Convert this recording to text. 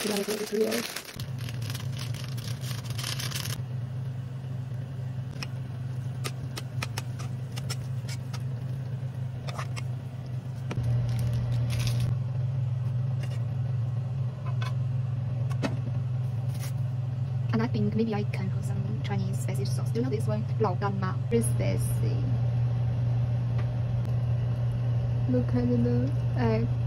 And I think maybe I can put some Chinese spicy sauce. Do you know this one? Lao Dan Ma. Very spicy. Look at the egg.